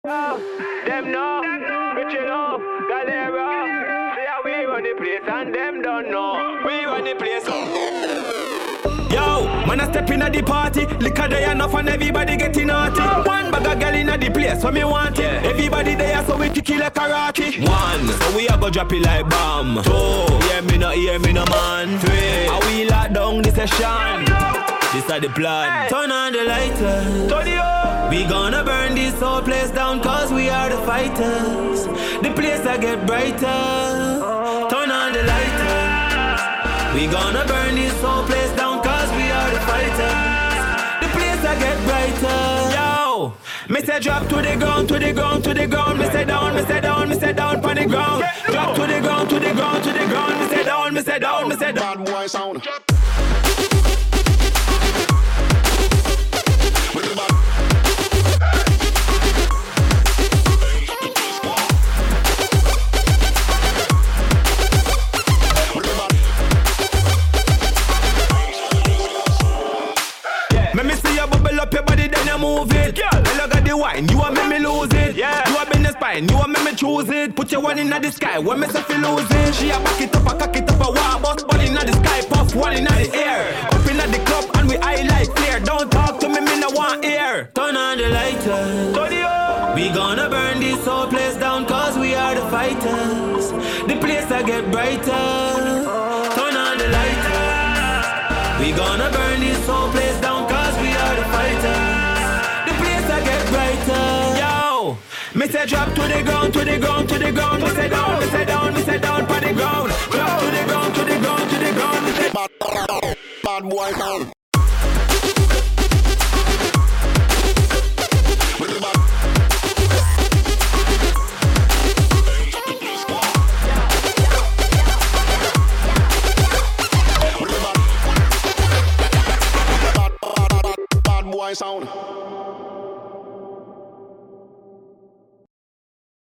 Them know, Richie know, Gellero. See how we run the place and them don't know. We run the place. Yo, man I step in at the party. Liquor there enough and everybody getting naughty. One bag of girl in at the place so me want it. Everybody there so we kick it like karate. One, so we a go drop it like bomb. Two, hear me no man. Three, how we lock down the session. This is the plan. Turn on the lighter. Turn it up. We gonna burn this whole place down cause we are the fighters. The place that get brighter. Turn on the lighter. We gonna burn this whole place down cause we are the fighters. The place that get brighter. Yo, me say drop to the ground, to the ground, to the ground. Me say down, me say down, me say down on the ground. Drop to the ground, to the ground, to the ground. Me say down, me say down, me say down. Bad boy sound. Let me see you bubble up your body, then you move it. Girl, look at the wine, you want make me lose it. Yeah. You want in the spine, you want make me choose it. Put your one in the sky, when me say fi lose it. She a back it up, a cock it up, a war bust one in the sky, puff one in the air. Up in the club and we eye like clear. Don't talk to me, me no want ear. Turn on the lighter. Turn it up. We gonna burn this whole place down cause we are the fighters. The place that get brighter. Turn on the lighter. We gonna burn this whole place down cause we are the fighters. The place that get brighter. Yo, me say drop to the ground, to the ground, to the ground. Me say down, me say down, me say down on the ground. Drop to the ground, to the ground, to the ground. Me say Bad boy sound. Bad boy sound.